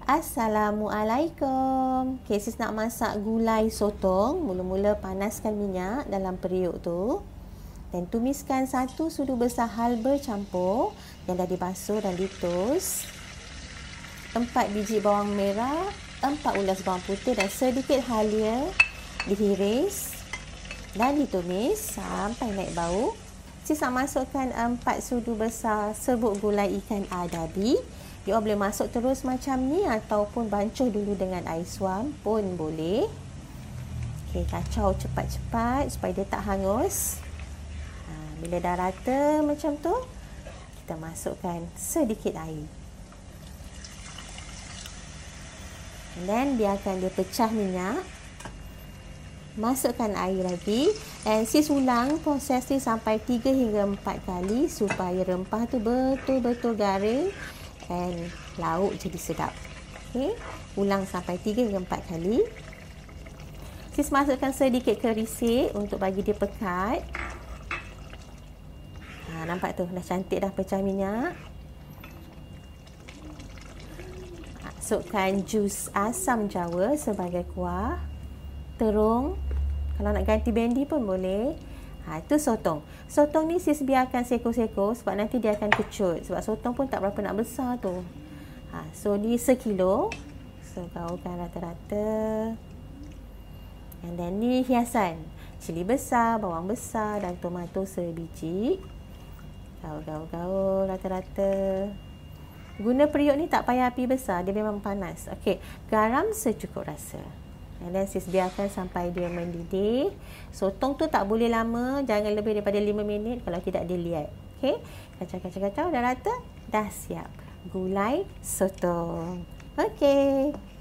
Assalamualaikum. Okay, sis nak masak gulai sotong. Mula-mula panaskan minyak dalam periuk tu. Dan tumiskan 1 sudu besar halba campur yang dah dibasuh dan ditus. 4 biji bawang merah, 4 ulas bawang putih dan sedikit halia dihiris dan ditumis sampai naik bau. Sis nak masukkan 4 sudu besar serbuk gulai ikan adabi. You boleh masuk terus macam ni ataupun bancuh dulu dengan air suam pun boleh. Okey, kacau cepat-cepat supaya dia tak hangus. Bila dah rata macam tu, kita masukkan sedikit air. Dan biarkan dia pecah minyak. Masukkan air lagi. And sis ulang proses ni sampai 3 hingga 4 kali supaya rempah tu betul-betul garing dan lauk jadi sedap. Okay. Ulang sampai 3 hingga 4 kali. Sis masukkan sedikit kerisik untuk bagi dia pekat. Nampak tu dah cantik dah pecah minyak. Masukkan jus asam jawa sebagai kuah. Terung. Kalau nak ganti bendi pun boleh. Itu sotong. Sotong ni sis biarkan seko-seko sebab nanti dia akan kecut. Sebab sotong pun tak berapa nak besar tu. So ni sekilo. So gaulkan rata-rata. And then ni hiasan. Cili besar, bawang besar dan tomato sebiji. Gaul-gaul rata-rata. Guna periuk ni tak payah api besar. Dia memang panas. Okey. Garam secukup rasa. And then sis biarkan sampai dia mendidih. Sotong tu tak boleh lama. Jangan lebih daripada 5 minit. Kalau tidak dia liat. Okay. Kacau-kacau-kacau. Dah rata. Dah siap. Gulai sotong. Okay.